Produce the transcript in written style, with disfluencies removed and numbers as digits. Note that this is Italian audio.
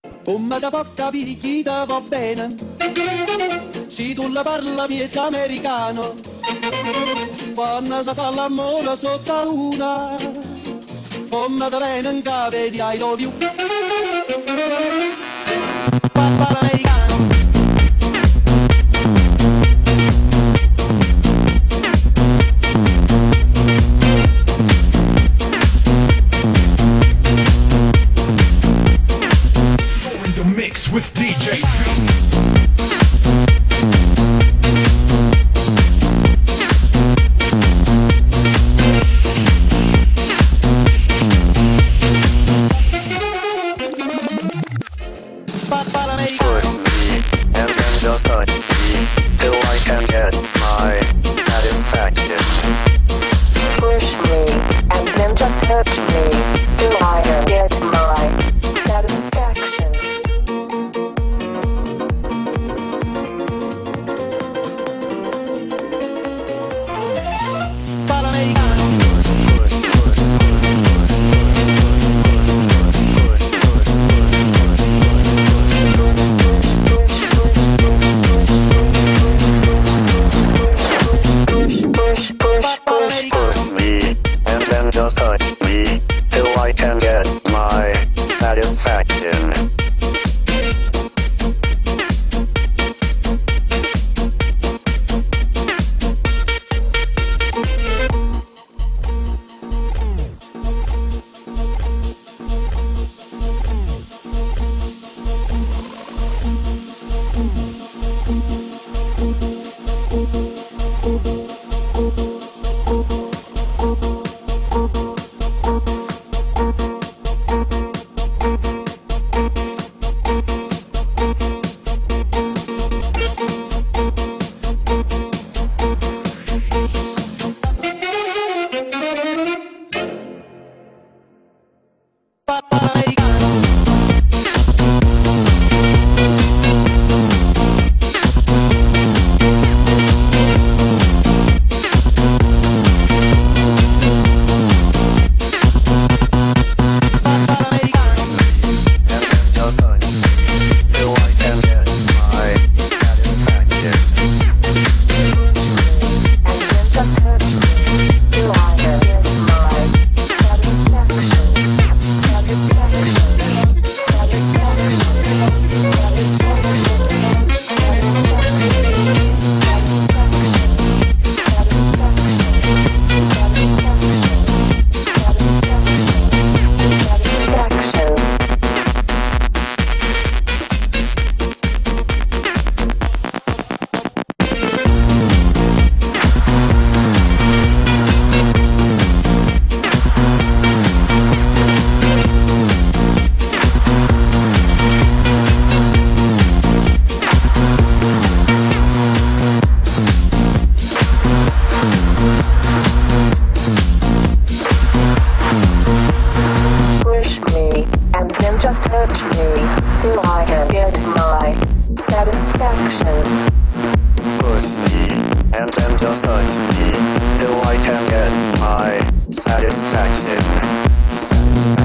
Come da può capire chi ti va bene, se tu la parla miezza americano, quando si fa l'amore sotto la luna, come da bene in cave di I love you. Papà l'americano. With DJ V. Push me, and then just touch me, till I can get my satisfaction. Push me, and then just touch me, till I can get my satisfaction. Just touch me, till I can get my satisfaction. Just touch me, till I can get my satisfaction. Push me, and then just touch me, till I can get my satisfaction.